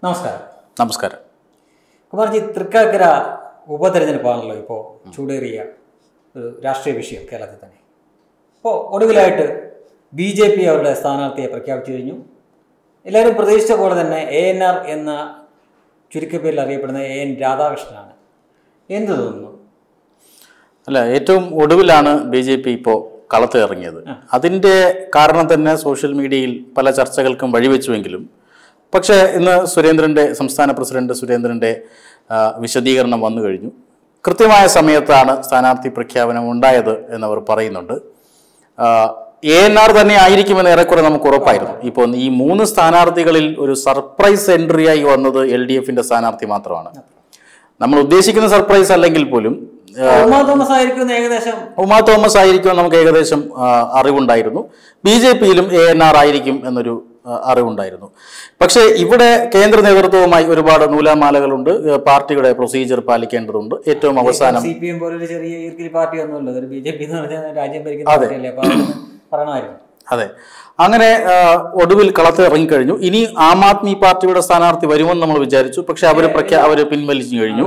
നമസ്കാരം. നമസ്കാരം. കുമാർജി, തൃക്കാക്കര ഉപതെരഞ്ഞെടുപ്പാണല്ലോ ഇപ്പോൾ ചൂടേറിയ ഒരു രാഷ്ട്രീയ വിഷയം കേരളത്തിൽ തന്നെ. ഇപ്പോൾ ഒടുവിലായിട്ട് BJP അവരുടെ സ്ഥാനാർത്ഥിയെ പ്രഖ്യാപിച്ചു കഴിഞ്ഞു. എല്ലാവരും പ്രതീക്ഷിച്ച പോലെ തന്നെ ANR എന്ന ചുരുക്കപ്പേരിൽ അറിയപ്പെടുന്ന AN രാധാകൃഷ്ണനാണ്. എന്ത് തോന്നുന്നു? അല്ല, ഏറ്റവും ഒടുവിലാണ് BJP ഇപ്പോൾ കളത്തിറങ്ങിയത്. അതിൻ്റെ കാരണം തന്നെ സോഷ്യൽ മീഡിയയിൽ പല ചർച്ചകൾക്കും വഴിവെച്ചുവെങ്കിലും പക്ഷേ ഇന്ന് സംസ്ഥാന പ്രസിഡന്റ് സുരേന്ദ്രൻ്റെ വിശദീകരണം വന്നു കഴിഞ്ഞു. കൃത്യമായ സമയത്താണ് സ്ഥാനാർത്ഥി പ്രഖ്യാപനം ഉണ്ടായത് എന്നവർ പറയുന്നുണ്ട്. ANR തന്നെ ആയിരിക്കുമെന്ന് ഏറെക്കുറെ നമുക്ക് ഉറപ്പായിരുന്നു. ഇപ്പോൾ ഈ 3 സ്ഥാനാർത്ഥികളിൽ ഒരു സർപ്രൈസ് എൻട്രിയായി വന്നത് LDFന്റെ സ്ഥാനാർത്ഥി മാത്രമാണ്. നമ്മൾ ഉദ്ദേശിക്കുന്ന സർപ്രൈസ് അല്ലെങ്കിൽ പോലും ഉമാ തോമസ് ആയിരിക്കും നമുക്ക് ഏകദേശം അറിവുണ്ടായിരുന്നു. BJPയിലും ANR ആയിരിക്കും എന്നൊരു അറിവുണ്ടായിരുന്നു. പക്ഷേ ഇവിടെ കേന്ദ്ര നേതൃത്വവുമായി ഒരുപാട് നൂലാമാലകളുണ്ട്. പാർട്ടിയുടെ പ്രൊസീജിയർ പാലിക്കേണ്ടതുണ്ട്. ഏറ്റവും അവസാനം CPM പോലൊരു ചെറിയ ഈർക്കിലി പാർട്ടി ഒന്നുമല്ല, ഒരു BJP എന്ന് പറഞ്ഞാൽ രാജ്യം ഭരിക്കുന്ന പാർട്ടിയല്ലേ, അപ്പോൾ പറയണമായിരുന്നു. അതെ, അങ്ങനെ ഒടുവിൽ കളത്തിൽ ഇറങ്ങിക്കഴിഞ്ഞു. ഇനി ആം ആദ്മി പാർട്ടിയുടെ സ്ഥാനാർത്ഥി വരുമെന്ന് നമ്മൾ വിചാരിച്ചു. പക്ഷെ അവര് പിൻവലിച്ചു കഴിഞ്ഞു.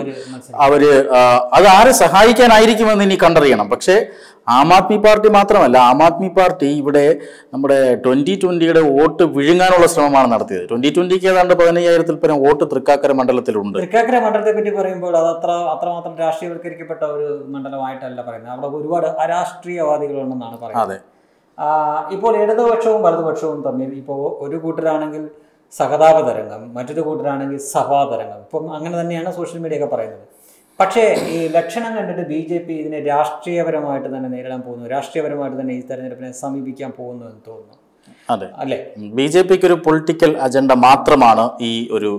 അത് ആരെ സഹായിക്കാനായിരിക്കുമെന്ന് ഇനി കണ്ടറിയണം. പക്ഷേ ആം ആദ്മി പാർട്ടി മാത്രമല്ല, ആം ആദ്മി പാർട്ടി ഇവിടെ നമ്മുടെ 2020 വോട്ട് വിഴുങ്ങാനുള്ള ശ്രമമാണ് നടത്തിയത്. 2020 ഏതാണ്ട് 15,000-ൽ പരം വോട്ട് തൃക്കാക്കര മണ്ഡലത്തിലുണ്ട്. തൃക്കാക്കര മണ്ഡലത്തെ പറ്റി പറയുമ്പോൾ അത് അത്രമാത്രം രാഷ്ട്രീയവൽക്കരിക്കപ്പെട്ട ഒരു മണ്ഡലമായിട്ടല്ല പറയുന്നത്. അവിടെ ഒരുപാട് അരാഷ്ട്രീയവാദികളുണ്ടെന്നാണ് പറയുന്നത്. ഇപ്പോൾ ഇടതുപക്ഷവും വലതുപക്ഷവും തമ്മിൽ ഇപ്പോൾ ഒരു കൂട്ടരാണെങ്കിൽ സഹതാപ തരംഗം, മറ്റൊരു കൂട്ടരാണെങ്കിൽ സഭാതരംഗം, ഇപ്പം അങ്ങനെ തന്നെയാണ് സോഷ്യൽ മീഡിയ ഒക്കെ പറയുന്നത്. പക്ഷേ ഈ ലക്ഷണം കണ്ടിട്ട് BJP ഇതിനെ രാഷ്ട്രീയപരമായിട്ട് തന്നെ നേരിടാൻ പോകുന്നു, രാഷ്ട്രീയപരമായിട്ട് തന്നെ ഈ തെരഞ്ഞെടുപ്പിനെ സമീപിക്കാൻ പോകുന്നു എന്ന് തോന്നുന്നു. അതെ അല്ലേ, BJPക്ക് ഒരു പൊളിറ്റിക്കൽ അജണ്ട മാത്രമാണ് ഈ ഒരു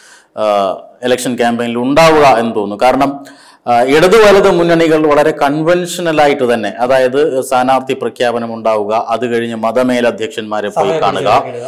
ഇലക്ഷൻ ക്യാമ്പയിനിൽ ഉണ്ടാവുക എന്ന് തോന്നുന്നു. കാരണം ഇടതു വലത് മുന്നണികൾ വളരെ കൺവെൻഷനലായിട്ട് തന്നെ, അതായത് സ്ഥാനാർത്ഥി പ്രഖ്യാപനം ഉണ്ടാവുക, അത് കഴിഞ്ഞ് മതമേലധ്യക്ഷന്മാരെ പോയി കാണുക,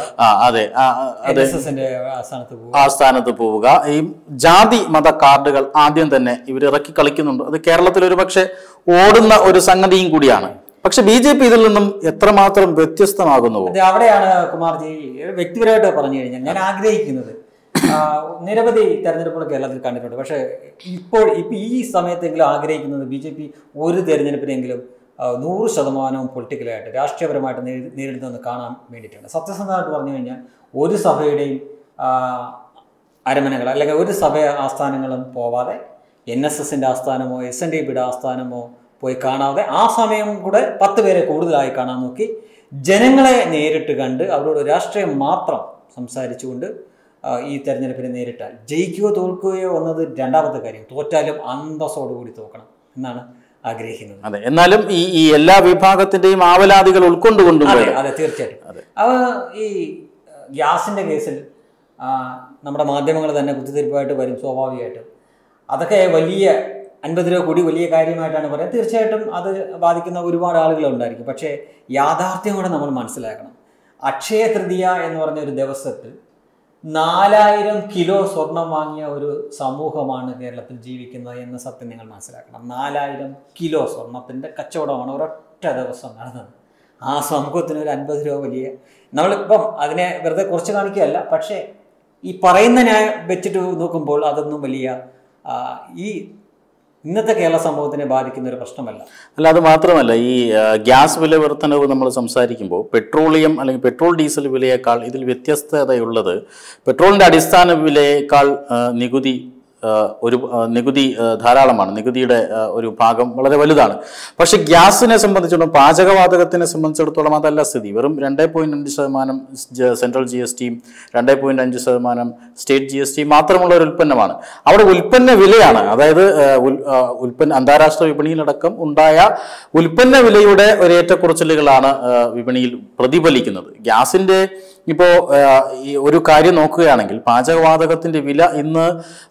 ആ സ്ഥാനത്ത് പോവുക, ഈ ജാതി മത കാർഡുകൾ ആദ്യം തന്നെ ഇവർ ഇറക്കി കളിക്കുന്നുണ്ട്. അത് കേരളത്തിൽ ഒരു പക്ഷെ ഓടുന്ന ഒരു സംഗതിയും കൂടിയാണ്. പക്ഷെ BJP ഇതിൽ നിന്നും എത്രമാത്രം വ്യത്യസ്തമാകുന്നുവോ? അവിടെയാണ് കുമാർജി വ്യക്തിപരമായിട്ട് പറഞ്ഞു കഴിഞ്ഞാൽ ഞാൻ ആഗ്രഹിക്കുന്നത്, നിരവധി തെരഞ്ഞെടുപ്പുകൾ കേരളത്തിൽ കണ്ടിട്ടുണ്ട്. പക്ഷേ ഇപ്പോൾ ഈ സമയത്തെങ്കിലും ആഗ്രഹിക്കുന്നത് BJP ഒരു തെരഞ്ഞെടുപ്പിനെങ്കിലും 100% പൊളിറ്റിക്കലായിട്ട് രാഷ്ട്രീയപരമായിട്ട് നേരിടുന്നതെന്ന് കാണാൻ വേണ്ടിയിട്ടാണ്. സത്യസന്ധമായിട്ട് പറഞ്ഞു കഴിഞ്ഞാൽ ഒരു സഭയുടെയും അരമനകൾ അല്ലെങ്കിൽ ഒരു സഭ ആസ്ഥാനങ്ങളും പോവാതെ NSSന്റെ ആസ്ഥാനമോ SNDPയുടെ ആസ്ഥാനമോ പോയി കാണാതെ ആ സമയം കൂടെ 10 പേരെ കൂടുതലായി കാണാൻ നോക്കി ജനങ്ങളെ നേരിട്ട് കണ്ട് അവരോട് രാഷ്ട്രീയം മാത്രം സംസാരിച്ചുകൊണ്ട് ഈ തെരഞ്ഞെടുപ്പിനെ നേരിട്ടാൽ ജയിക്കുകയോ തോൽക്കുകയോ എന്നത് രണ്ടാമത്തെ കാര്യം, തോറ്റാലും അന്തസ്സോടുകൂടി തോക്കണം എന്നാണ് ആഗ്രഹിക്കുന്നത്. അതെ, എന്നാലും ഈ എല്ലാ വിഭാഗത്തിന്റെയും ആവലാതികൾ ഉൾക്കൊണ്ടുകൊണ്ടും അതെ തീർച്ചയായിട്ടും. ഈ ഗ്യാസിന്റെ കേസിൽ നമ്മുടെ മാധ്യമങ്ങൾ തന്നെ കുത്തിത്തിരിപ്പായിട്ട് വരും സ്വാഭാവികമായിട്ടും. അതൊക്കെ വലിയ 50 രൂപ കൂടി വലിയ കാര്യമായിട്ടാണ് പറയുന്നത്. തീർച്ചയായിട്ടും അത് ബാധിക്കുന്ന ഒരുപാട് ആളുകളുണ്ടായിരിക്കും. പക്ഷേ യാഥാർത്ഥ്യം കൂടെ നമ്മൾ മനസ്സിലാക്കണം. അക്ഷയ തൃതീയ എന്ന് പറഞ്ഞ ഒരു ദിവസത്തിൽ 4000 കിലോ സ്വർണം വാങ്ങിയ ഒരു സമൂഹമാണ് കേരളത്തിൽ ജീവിക്കുന്നത് എന്ന സത്യം നിങ്ങൾ മനസ്സിലാക്കണം. 4000 കിലോ സ്വർണത്തിൻ്റെ കച്ചവടമാണ് ഒരൊറ്റ ദിവസം നടന്നത്. ആ സമൂഹത്തിന് ഒരു 50 രൂപ വലിയ, നമ്മളിപ്പം അതിനെ വെറുതെ കുറച്ച് കാണിക്കുകയല്ല, പക്ഷേ ഈ പറയുന്ന ന്യായം വെച്ചിട്ട് നോക്കുമ്പോൾ അതൊന്നും വലിയ ഈ ഇന്നത്തെ കേരള സമൂഹത്തിനെ ബാധിക്കുന്ന ഒരു പ്രശ്നമല്ല. അല്ല, അത് മാത്രമല്ല, ഈ ഗ്യാസ് വില വർധനവ് നമ്മൾ സംസാരിക്കുമ്പോൾ പെട്രോളിയം അല്ലെങ്കിൽ പെട്രോൾ ഡീസൽ വിലയേക്കാൾ ഇതിൽ വ്യത്യസ്തതയുള്ളത് പെട്രോളിൻ്റെ അടിസ്ഥാന വിലയേക്കാൾ നികുതി ധാരാളമാണ്. നികുതിയുടെ ഒരു ഭാഗം വളരെ വലുതാണ്. പക്ഷെ ഗ്യാസിനെ സംബന്ധിച്ചിടത്തോളം, പാചകവാതകത്തിനെ സംബന്ധിച്ചിടത്തോളം അതല്ല സ്ഥിതി. വെറും 2.5% സെൻട്രൽ GST, 2.5% സ്റ്റേറ്റ് GST മാത്രമുള്ള ഒരു ഉൽപ്പന്നമാണ്. അവിടെ ഉൽപ്പന്ന വിലയാണ്, അതായത് അന്താരാഷ്ട്ര വിപണിയിലടക്കം ഉണ്ടായ ഉൽപ്പന്ന വിലയുടെ ഒരു ഏറ്റക്കുറച്ചിലുകളാണ് വിപണിയിൽ പ്രതിഫലിക്കുന്നത്. ഗ്യാസിന്റെ ഇപ്പോൾ ഒരു കാര്യം നോക്കുകയാണെങ്കിൽ, പാചകവാതകത്തിന്റെ വില ഇന്ന്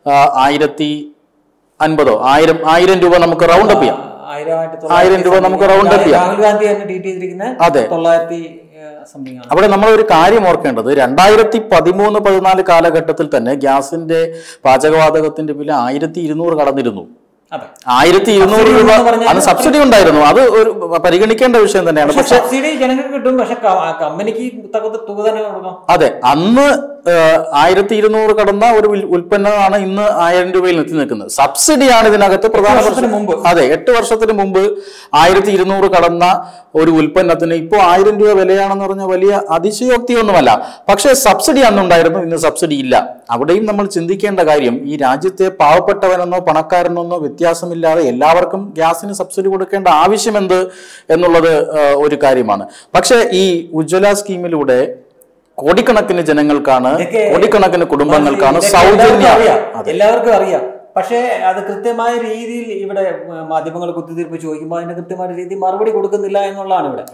1050 രൂപ നമുക്ക് റൗണ്ട് അപ്പ് ചെയ്യാം. 1000 രൂപ നമുക്ക് റൗണ്ട് അപ്പ് ചെയ്യാം. അതെ, അവിടെ നമ്മൾ ഒരു കാര്യം ഓർക്കേണ്ടത്, 2013-14 കാലഘട്ടത്തിൽ തന്നെ ഗ്യാസിന്റെ പാചകവാതകത്തിന്റെ വില 1200 കടന്നിരുന്നു. 1200 രൂപ അന്ന് സബ്സിഡി ഉണ്ടായിരുന്നു. അത് ഒരു പരിഗണിക്കേണ്ട വിഷയം തന്നെയാണ്. പക്ഷെ സബ്സിഡി ജനങ്ങൾക്ക് കിട്ടും, പക്ഷെ കമ്പനിക്ക് തുക തന്നെ കൊടുക്കണം. അതെ, അന്ന് 1200 കടന്ന ഒരു ഉൽപ്പന്നമാണ് ഇന്ന് 1000 രൂപയിൽ എത്തി നിൽക്കുന്നത്. സബ്സിഡിയാണ് ഇതിനകത്ത് പ്രധാന പ്രശ്നം. അതെ, 8 വർഷത്തിന് മുമ്പ് 1200 കടന്ന ഒരു ഉൽപ്പന്നത്തിന് ഇപ്പോൾ 1000 രൂപ വിലയാണെന്ന് പറഞ്ഞാൽ വലിയ അതിശയോക്തിയൊന്നുമല്ല. പക്ഷേ സബ്സിഡി അന്നുണ്ടായിരുന്നു, ഇന്ന് സബ്സിഡി ഇല്ല. അവിടെയും നമ്മൾ ചിന്തിക്കേണ്ട കാര്യം, ഈ രാജ്യത്തെ പാവപ്പെട്ടവനെന്നോ പണക്കാരനെന്നോ വ്യത്യാസമില്ലാതെ എല്ലാവർക്കും ഗ്യാസിന് സബ്സിഡി കൊടുക്കേണ്ട ആവശ്യമെന്ത് എന്നുള്ളത് ഒരു കാര്യമാണ്. പക്ഷേ ഈ ഉജ്ജ്വല സ്കീമിലൂടെ കോടിക്കണക്കിന് ജനങ്ങൾക്കാണ്, കോടിക്കണക്കിന് കുടുംബങ്ങൾക്കാണ് സൗജന്യം. എല്ലാവർക്കും അറിയാം. പക്ഷേ അത് കൃത്യമായ രീതിയിൽ ഇവിടെ മാധ്യമങ്ങൾ കുത്തിത്തീർപ്പ് ചോദിക്കുമ്പോൾ അതിന്റെ കൃത്യമായ രീതിയിൽ മറുപടി കൊടുക്കുന്നില്ല എന്നുള്ളതാണ് ഇവിടെ.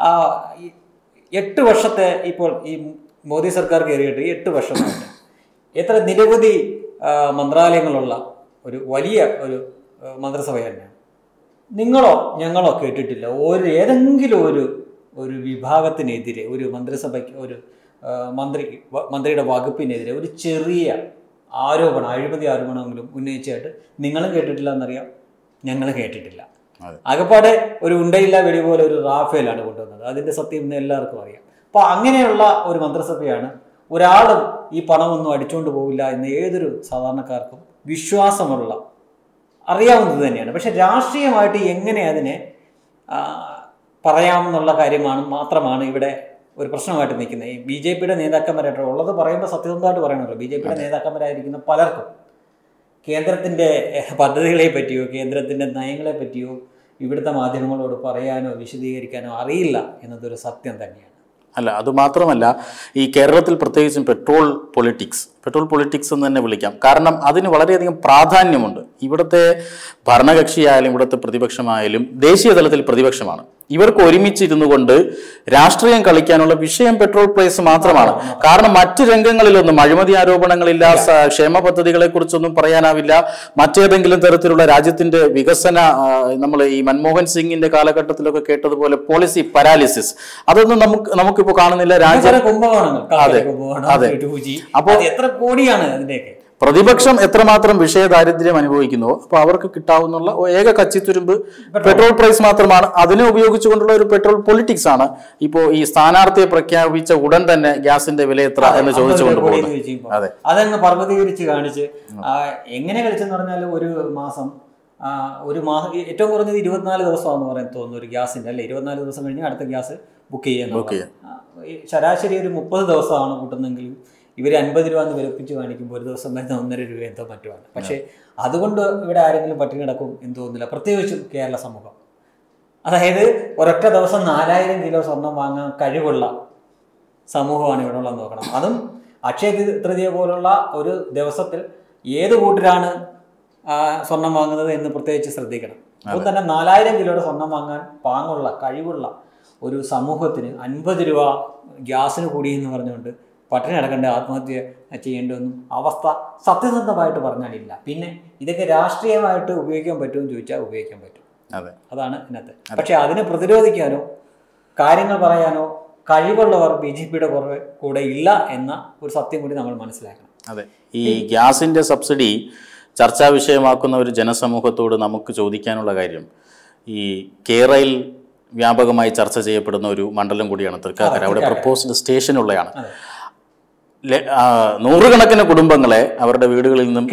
8 വർഷത്തെ ഇപ്പോൾ ഈ മോദി സർക്കാർ കയറിയിട്ട് 8 വർഷമായിട്ട് എത്ര നിരവധി മന്ത്രാലയങ്ങളുള്ള ഒരു വലിയ ഒരു മന്ത്രിസഭ തന്നെയാണ്. നിങ്ങളോ ഞങ്ങളോ കേട്ടിട്ടില്ല ഏതെങ്കിലും ഒരു വിഭാഗത്തിനെതിരെ, ഒരു മന്ത്രിസഭയ്ക്ക്, ഒരു മന്ത്രിയുടെ വകുപ്പിനെതിരെ ഒരു ചെറിയ ആരോപണം, അഴിമതി ആരോപണമെങ്കിലും ഉന്നയിച്ചായിട്ട് നിങ്ങളും കേട്ടിട്ടില്ല എന്നറിയാം, ഞങ്ങളും കേട്ടിട്ടില്ല. ആകപ്പാടെ ഒരു ഉണ്ടയില്ല വെടി പോലെ ഒരു റാഫേലാണ് കൊണ്ടുവന്നത്. അതിൻ്റെ സത്യം ഇന്ന് എല്ലാവർക്കും അറിയാം. അപ്പോൾ അങ്ങനെയുള്ള ഒരു മന്ത്രിസഭയാണ്. ഒരാളും ഈ പണമൊന്നും അടിച്ചുകൊണ്ട് പോകില്ല എന്ന് ഏതൊരു സാധാരണക്കാർക്കും വിശ്വാസമുള്ള അറിയാവുന്നത് തന്നെയാണ്. പക്ഷെ രാഷ്ട്രീയമായിട്ട് എങ്ങനെ അതിനെ പറയാമെന്നുള്ള കാര്യമാണ് മാത്രമാണ് ഇവിടെ ഒരു പ്രശ്നമായിട്ട് നിൽക്കുന്നത്. ഈ BJPയുടെ നേതാക്കന്മാരായിട്ട് ഉള്ളത് പറയുമ്പോൾ സത്യസന്ധമായിട്ട് പറയണമല്ലോ. BJPയുടെ നേതാക്കന്മാരായിരിക്കുന്ന പലർക്കും കേന്ദ്രത്തിൻ്റെ പദ്ധതികളെ പറ്റിയോ കേന്ദ്രത്തിൻ്റെ നയങ്ങളെ പറ്റിയോ ഇവിടുത്തെ മാധ്യമങ്ങളോട് പറയാനോ വിശദീകരിക്കാനോ അറിയില്ല എന്നതൊരു സത്യം തന്നെയാണ്. അല്ല, അതുമാത്രമല്ല, ഈ കേരളത്തിൽ പ്രത്യേകിച്ചും പെട്രോൾ പൊളിറ്റിക്സ് എന്ന് തന്നെ വിളിക്കാം. കാരണം അതിന് വളരെയധികം പ്രാധാന്യമുണ്ട്. ഇവിടുത്തെ ഭരണകക്ഷിയായാലും ഇവിടുത്തെ പ്രതിപക്ഷമായാലും ദേശീയ തലത്തിൽ പ്രതിപക്ഷമാണ്. ഇവർക്ക് ഒരുമിച്ചിരുന്നു കൊണ്ട് രാഷ്ട്രീയം കളിക്കാനുള്ള വിഷയം പെട്രോൾ പ്രൈസ് മാത്രമാണ്. കാരണം മറ്റു രംഗങ്ങളിലൊന്നും അഴിമതി ആരോപണങ്ങളില്ല, ക്ഷേമ പദ്ധതികളെ കുറിച്ചൊന്നും പറയാനാവില്ല. മറ്റേതെങ്കിലും തരത്തിലുള്ള രാജ്യത്തിന്റെ വികസന, നമ്മൾ ഈ മൻമോഹൻ സിംഗിന്റെ കാലഘട്ടത്തിലൊക്കെ കേട്ടതുപോലെ പോളിസി പാരാലിസിസ്, അതൊന്നും നമുക്കിപ്പോ കാണുന്നില്ല. അതെ. അപ്പൊ എത്ര കോടിയാണ് അതിന്റെയൊക്കെ പ്രതിപക്ഷം എത്രമാത്രം വിഷയദാരിദ്ര്യം അനുഭവിക്കുന്നുവോ അപ്പോൾ അവർക്ക് കിട്ടാവുന്ന ഏക കച്ചിത്തുരുമ്പ് പെട്രോൾ പ്രൈസ് മാത്രമാണ്. അതിനെ ഉപയോഗിച്ചുകൊണ്ടുള്ള ഒരു പെട്രോൾ പൊളിറ്റിക്സ് ആണ് ഇപ്പോൾ ഈ സ്ഥാനാർത്ഥിയെ പ്രഖ്യാപിച്ച ഉടൻ തന്നെ ഗ്യാസിന്റെ വില എത്ര എന്ന് ചോദിച്ചുകൊണ്ട് പോകുന്നത്. അതെ, അതങ്ങ് പർവ്വതീകരിച്ച് കാണിച്ച് എങ്ങനെ കളിച്ചെന്ന് പറഞ്ഞാൽ ഒരു മാസം ഏറ്റവും കുറഞ്ഞത് 24 ദിവസമാണെന്ന് പറയാൻ തോന്നുന്നു ഒരു ഗ്യാസിന്റെ, അല്ലെ? 24 ദിവസം കഴിഞ്ഞ് അടുത്ത ഗ്യാസ് ബുക്ക് ചെയ്യാൻ ശരാശരി ഒരു 30 ദിവസമാണ് കൂട്ടുന്നെങ്കിലും ഇവർ 50 രൂപ എന്ന് വിലപ്പിച്ച് കാണിക്കുമ്പോൾ ഒരു ദിവസം വരുന്ന 1.5 രൂപ എന്തോ മറ്റുമാണ്. പക്ഷേ അതുകൊണ്ട് ഇവിടെ ആരെങ്കിലും പട്ടിണി കിടക്കും എന്ന് തോന്നുന്നില്ല, പ്രത്യേകിച്ചും കേരള സമൂഹം. അതായത് ഒരൊറ്റ ദിവസം 4000 കിലോ സ്വർണം വാങ്ങാൻ കഴിവുള്ള സമൂഹമാണ് ഇവിടെ ഉള്ളത് നോക്കണം. അതും അക്ഷയ തൃതീയ പോലുള്ള ഒരു ദിവസത്തിൽ ഏത് കൂട്ടരാണ് സ്വർണം വാങ്ങുന്നത് എന്ന് പ്രത്യേകിച്ച് ശ്രദ്ധിക്കണം. അപ്പോൾ തന്നെ 4000 കിലോയുടെ സ്വർണം വാങ്ങാൻ പാങ്ങുള്ള കഴിവുള്ള ഒരു സമൂഹത്തിന് 50 രൂപ ഗ്യാസിന് കൂടി എന്ന് പറഞ്ഞുകൊണ്ട് പട്ടിണി അടക്കേണ്ട, ആത്മഹത്യ ചെയ്യേണ്ടതൊന്നും അവസ്ഥ സത്യസന്ധമായിട്ട് പറഞ്ഞാലില്ല. പിന്നെ ഇതൊക്കെ രാഷ്ട്രീയമായിട്ട് ഉപയോഗിക്കാൻ പറ്റുമെന്ന് ചോദിച്ചാൽ ഉപയോഗിക്കാൻ പറ്റും. അതാണ് ഇതിനകത്ത്. പക്ഷെ അതിനെ പ്രതിരോധിക്കാനോ കാര്യങ്ങൾ പറയാനോ കഴിവുള്ളവർ BJPയുടെ കൂടെ ഇല്ല എന്ന ഒരു സത്യം കൂടി നമ്മൾ മനസ്സിലാക്കണം. അതെ, ഈ ഗ്യാസിന്റെ സബ്സിഡി ചർച്ചാ വിഷയമാക്കുന്ന ഒരു ജനസമൂഹത്തോട് നമുക്ക് ചോദിക്കാനുള്ള കാര്യം, ഈ കേരളയിൽ വ്യാപകമായി ചർച്ച ചെയ്യപ്പെടുന്ന ഒരു മണ്ഡലം കൂടിയാണ് തൃക്കാക്കര. അവിടെ പ്രപ്പോസ്ഡ് സ്റ്റേഷനുള്ളതാണ്. നൂറുകണക്കിന് കുടുംബങ്ങളെ അവരുടെ വീടുകളിൽ നിന്നും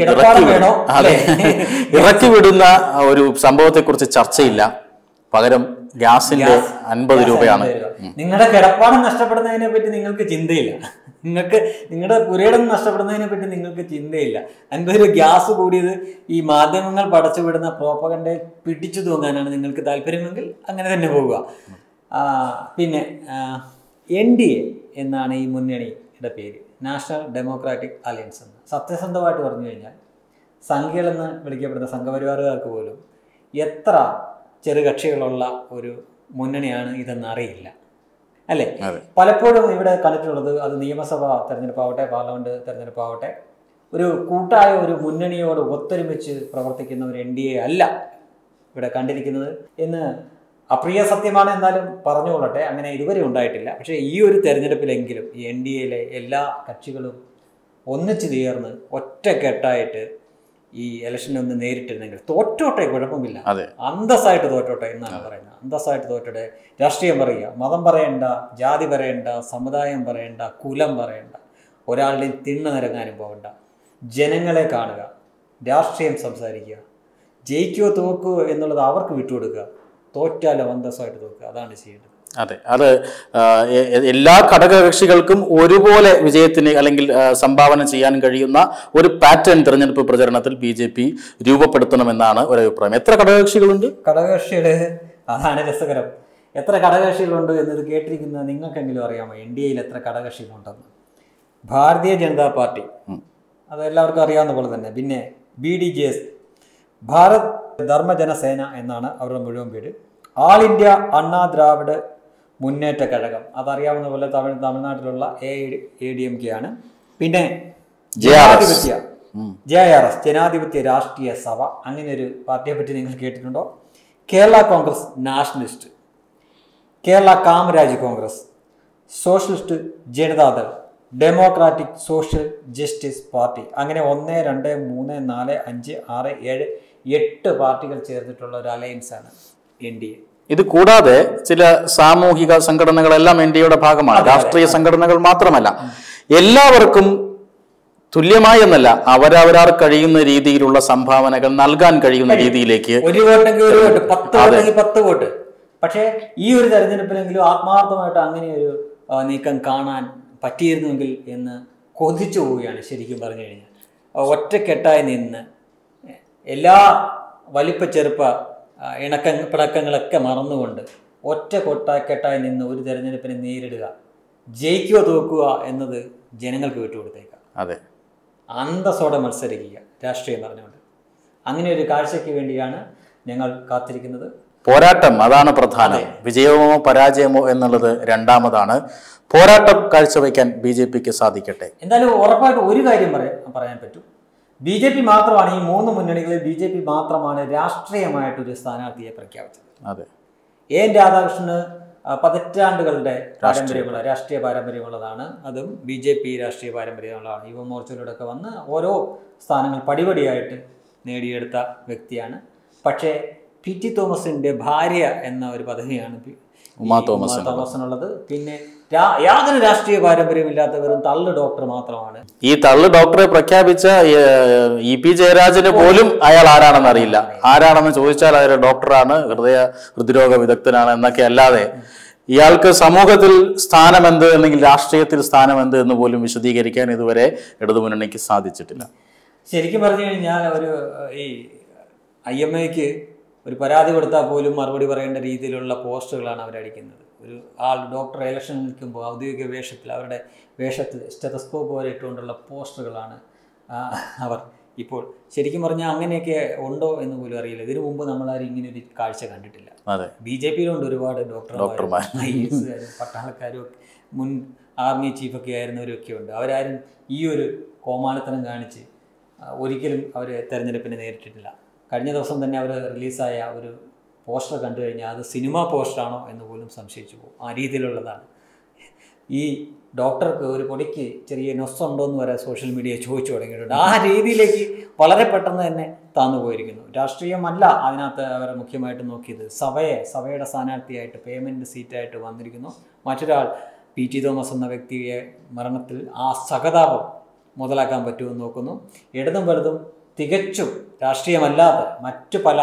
ഇറക്കി വിടുന്ന ഒരു സംഭവത്തെക്കുറിച്ച് ചർച്ചയില്ല. പകരം ഗ്യാസിന്റെ 50 രൂപയാണ്. നിങ്ങളുടെ കിടപ്പാടം നഷ്ടപ്പെടുന്നതിനെ പറ്റി നിങ്ങൾക്ക് ചിന്തയില്ല, നിങ്ങളുടെ പുരയിടം നഷ്ടപ്പെടുന്നതിനെ പറ്റി നിങ്ങൾക്ക് ചിന്തയില്ല. 50 രൂപ ഗ്യാസ് കൂടിയത് ഈ മാധ്യമങ്ങൾ പടച്ചുവിടുന്ന പ്രോപ്പഗൻഡയെ പിടിച്ചു തൂങ്ങാനാണ് നിങ്ങൾക്ക് താല്പര്യമെങ്കിൽ അങ്ങനെ തന്നെ പോവുക. പിന്നെ NDA എന്നാണ് ഈ മുന്നണിയുടെ പേര്, നാഷണൽ ഡെമോക്രാറ്റിക് അലയൻസ് എന്ന്. സത്യസന്ധമായിട്ട് പറഞ്ഞു കഴിഞ്ഞാൽ സംഘികളെന്ന് വിളിക്കപ്പെടുന്ന സംഘപരിവാറുകാർക്ക് പോലും എത്ര ചെറുകക്ഷികളുള്ള ഒരു മുന്നണിയാണ് ഇതെന്ന് അറിയില്ല, അല്ലേ? പലപ്പോഴും ഇവിടെ കണ്ടിട്ടുള്ളത്, അത് നിയമസഭാ തെരഞ്ഞെടുപ്പാവട്ടെ പാർലമെന്റ് തെരഞ്ഞെടുപ്പാവട്ടെ, ഒരു കൂട്ടായ ഒരു മുന്നണിയോട് ഒത്തൊരുമിച്ച് പ്രവർത്തിക്കുന്ന ഒരു NDA അല്ല ഇവിടെ കണ്ടിരിക്കുന്നത് എന്ന് അപ്രിയ സത്യമാണ്. എന്നാലും പറഞ്ഞുകൊള്ളട്ടെ, അങ്ങനെ ഇതുവരെ ഉണ്ടായിട്ടില്ല. പക്ഷേ ഈ ഒരു തെരഞ്ഞെടുപ്പിലെങ്കിലും ഈ NDAയിലെ എല്ലാ കക്ഷികളും ഒന്നിച്ച് ചേർന്ന് ഒറ്റക്കെട്ടായിട്ട് ഈ ഇലക്ഷനെ ഒന്ന് നേരിട്ടിരുന്നെങ്കിൽ, തോറ്റോട്ടെ കുഴപ്പമില്ല, അന്തസ്സായിട്ട് തോറ്റോട്ടെ എന്നാണ് പറയുന്നത്. അന്തസ്സായിട്ട് തോറ്റോട്ടെ. രാഷ്ട്രീയം പറയുക, മതം പറയണ്ട, ജാതി പറയണ്ട, സമുദായം പറയണ്ട, കുലം പറയണ്ട, ഒരാളുടെയും തിണ്ണ നിരങ്ങാനും പോകണ്ട. ജനങ്ങളെ കാണുക, രാഷ്ട്രീയം സംസാരിക്കുക, ജയിക്കുകയോ തോക്കുകയോ എന്നുള്ളത് അവർക്ക് വിട്ടുകൊടുക്കുക, തോറ്റാലോ അന്തസ്സായിട്ട് തോക്കുക, അതാണ് ചെയ്യേണ്ടത്. അതെ, അത് എല്ലാ ഘടകകക്ഷികൾക്കും ഒരുപോലെ വിജയത്തിന് അല്ലെങ്കിൽ സംഭാവന ചെയ്യാൻ കഴിയുന്ന ഒരു പാറ്റേൺ തിരഞ്ഞെടുപ്പ് പ്രചരണത്തിൽ BJP രൂപപ്പെടുത്തണമെന്നാണ് ഒരു അഭിപ്രായം. എത്ര ഘടകകക്ഷികളുണ്ട്? ഘടകകക്ഷികള് അതാണ് രസകരം. എത്ര ഘടകകക്ഷികളുണ്ട് എന്നത് കേട്ടിരിക്കുന്ന നിങ്ങൾക്കെങ്കിലും അറിയാമോ NDAയിൽ എത്ര ഘടകകക്ഷികളുണ്ടെന്ന്? ഭാരതീയ ജനതാ പാർട്ടി, അതെല്ലാവർക്കും അറിയാവുന്ന പോലെ തന്നെ. പിന്നെ BDJS, ഭാരത് ധർമ്മജനസേന എന്നാണ് അവരുടെ മുഴുവൻ പേര്. ആൾ ഇന്ത്യ അണ്ണാ ദ്രാവിഡ് മുന്നേറ്റ കഴകം, അതറിയാവുന്ന പോലെ തമിഴ്നാട്ടിലുള്ള ADMK ആണ്. പിന്നെ JRS, ജനാധിപത്യ രാഷ്ട്രീയ സഭ, അങ്ങനെ ഒരു പാർട്ടിയെ പറ്റി നിങ്ങൾ കേട്ടിട്ടുണ്ടോ? Kerala Congress nationalist, Kerala Kamaraj Congress, socialist Janata Dal, democratic social justice party, അങ്ങനെ 1, 2, 3, 4, 5, 6, 7, 8 പാർട്ടികൾ ചേർന്നിട്ടുള്ള ഒരു അലയൻസാണ് NDA. ഇത് കൂടാതെ ചില സാമൂഹിക സംഘടനകളെല്ലാം NDAയുടെ ഭാഗമാണ്. രാഷ്ട്രീയ സംഘടനകൾ മാത്രമല്ല, എല്ലാവർക്കും തുല്യമായി എന്നല്ല, അവരവരാർ കഴിയുന്ന രീതിയിലുള്ള സംഭാവനകൾ നൽകാൻ കഴിയുന്ന രീതിയിലേക്ക്. ഒരു വോട്ടെങ്കിൽ ഒരു വോട്ട്, 10 വോട്ടെങ്കിൽ 10 വോട്ട്. പക്ഷേ ഈ ഒരു തെരഞ്ഞെടുപ്പിലെങ്കിലും ആത്മാർത്ഥമായിട്ട് അങ്ങനെ ഒരു നീക്കം കാണാൻ പറ്റിയിരുന്നെങ്കിൽ എന്ന് കൊതിച്ചു പോവുകയാണ് ശരിക്കും പറഞ്ഞു കഴിഞ്ഞാൽ. ഒറ്റക്കെട്ടായി നിന്ന് എല്ലാ വലിപ്പ ചെറുപ്പ പിണക്കങ്ങളൊക്കെ മറന്നുകൊണ്ട് ഒറ്റക്കെട്ടായി നിന്ന് ഒരു തെരഞ്ഞെടുപ്പിനെ നേരിടുക, ജയിക്കുക തോക്കുക എന്നത് ജനങ്ങൾക്ക് വിട്ടുകൊടുത്തേക്കാം. അതെ, അന്തസ്സോടെ മത്സരിക്കുക രാഷ്ട്രീയം പറഞ്ഞുകൊണ്ട്. അങ്ങനെ ഒരു കാഴ്ചയ്ക്ക് വേണ്ടിയാണ് ഞങ്ങൾ കാത്തിരിക്കുന്നത്. പോരാട്ടം അതാണ് പ്രധാനം. വിജയമോ പരാജയമോ എന്നുള്ളത് രണ്ടാമതാണ്. പോരാട്ടം കാഴ്ചവെക്കാൻ BJPക്ക് സാധിക്കട്ടെ. എന്തായാലും ഉറപ്പായിട്ട് ഒരു കാര്യം പറയാൻ പറ്റും. BJP മാത്രമാണ്, ഈ 3 മുന്നണികളിൽ BJP മാത്രമാണ് രാഷ്ട്രീയമായിട്ടൊരു സ്ഥാനാർത്ഥിയെ പ്രഖ്യാപിച്ചത്. അതെ, AN രാധാകൃഷ്ണന് പതിറ്റാണ്ടുകളുടെ പാരമ്പര്യമുള്ള രാഷ്ട്രീയ പാരമ്പര്യമുള്ളതാണ്. അതും BJP രാഷ്ട്രീയ പാരമ്പര്യമുള്ളതാണ്. യുവമോർച്ചയിലൂടെയൊക്കെ വന്ന് ഓരോ സ്ഥാനങ്ങൾ പടിപടിയായിട്ട് നേടിയെടുത്ത വ്യക്തിയാണ്. പക്ഷേ PT തോമസിൻ്റെ ഭാര്യ എന്ന ഒരു പദവിയാണ് ഉമാ തോമസിനുള്ളത്. പിന്നെ യാതൊരു രാഷ്ട്രീയ പാരമ്പര്യമില്ലാത്ത വെറും തള്ളു ഡോക്ടർ മാത്രമാണ്. ഈ തള്ളു ഡോക്ടറെ പ്രഖ്യാപിച്ച EP ജയരാജന് പോലും അയാൾ ആരാണെന്ന് അറിയില്ല. ആരാണെന്ന് ചോദിച്ചാൽ അയാൾ ഡോക്ടറാണ്, ഹൃദ്രോഗ വിദഗ്ധനാണ് എന്നൊക്കെ അല്ലാതെ ഇയാൾക്ക് സമൂഹത്തിൽ സ്ഥാനമെന്ത് അല്ലെങ്കിൽ രാഷ്ട്രീയത്തിൽ സ്ഥാനമെന്ത് എന്ന് പോലും വിശദീകരിക്കാൻ ഇതുവരെ ഇടതുമുന്നണിക്ക് സാധിച്ചിട്ടില്ല. ശരിക്കും പറഞ്ഞു കഴിഞ്ഞാൽ ഈ IMAക്ക് ഒരു പരാതി കൊടുത്താൽ പോലും മറുപടി പറയേണ്ട രീതിയിലുള്ള പോസ്റ്ററുകളാണ് അവരടിക്കുന്നത്. ഒരു ആൾ ഡോക്ടർ ഇലക്ഷൻ നിൽക്കുമ്പോൾ ഔദ്യോഗിക വേഷത്തിൽ, അവരുടെ വേഷത്തിൽ സ്റ്റെതസ്കോപ്പ് പോലെ ഇട്ടുകൊണ്ടുള്ള പോസ്റ്ററുകളാണ് അവർ ഇപ്പോൾ. ശരിക്കും പറഞ്ഞാൽ അങ്ങനെയൊക്കെ ഉണ്ടോ എന്ന് പോലും അറിയില്ല. ഇതിനു മുമ്പ് നമ്മളാരും ഇങ്ങനെ ഒരു കാഴ്ച കണ്ടിട്ടില്ല. BJPയിലുണ്ട് ഒരുപാട് ഡോക്ടർമാർ, IAS പട്ടാളക്കാരും മുൻ ആർമി ചീഫൊക്കെ ആയിരുന്നവരൊക്കെ ഉണ്ട്. അവരാരും ഈ ഒരു കോമാളിത്തരം കാണിച്ച് ഒരിക്കലും അവർ തെരഞ്ഞെടുപ്പിനെ നേരിട്ടിട്ടില്ല. കഴിഞ്ഞ ദിവസം തന്നെ അവർ റിലീസായ ഒരു പോസ്റ്റർ കണ്ടു കഴിഞ്ഞാൽ അത് സിനിമാ പോസ്റ്ററാണോ എന്ന് പോലും സംശയിച്ചു പോകും. ആ രീതിയിലുള്ളതാണ്. ഈ ഡോക്ടർക്ക് ഒരു പൊടിക്ക് ചെറിയ നൊസ്സുണ്ടോ എന്ന് വരെ സോഷ്യൽ മീഡിയ ചോദിച്ചു തുടങ്ങിയിട്ടുണ്ട്. ആ രീതിയിലേക്ക് വളരെ പെട്ടെന്ന് തന്നെ താന്നു പോയിരിക്കുന്നു. രാഷ്ട്രീയമല്ല അതിനകത്ത് അവർ മുഖ്യമായിട്ട് നോക്കിയത്. സഭയുടെ സ്ഥാനാർത്ഥിയായിട്ട് പേയ്മെൻറ്റ് സീറ്റായിട്ട് വന്നിരിക്കുന്നു. മറ്റൊരാൾ PT തോമസ് എന്ന വ്യക്തിയെ മരണത്തിൽ ആ സഹതാപം മുതലാക്കാൻ പറ്റുമെന്ന് നോക്കുന്നു. ഇടതും വലുതും തികച്ചും രാഷ്ട്രീയമല്ലാത്ത മറ്റു പല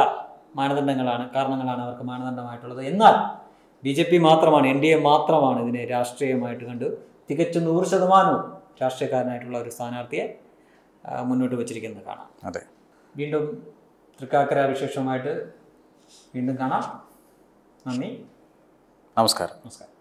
കാരണങ്ങളാണ് അവർക്ക് മാനദണ്ഡമായിട്ടുള്ളത്. എന്നാൽ BJP മാത്രമാണ്, NDA മാത്രമാണ് ഇതിനെ രാഷ്ട്രീയമായിട്ട് കണ്ട് തികച്ചും 100% രാഷ്ട്രീയക്കാരനായിട്ടുള്ള ഒരു സ്ഥാനാർത്ഥിയെ മുന്നോട്ട് വച്ചിരിക്കുന്നത് കാണാം. അതെ, വീണ്ടും തൃക്കാക്കര വിശേഷമായിട്ട് വീണ്ടും കാണാം. നന്ദി, നമസ്കാരം.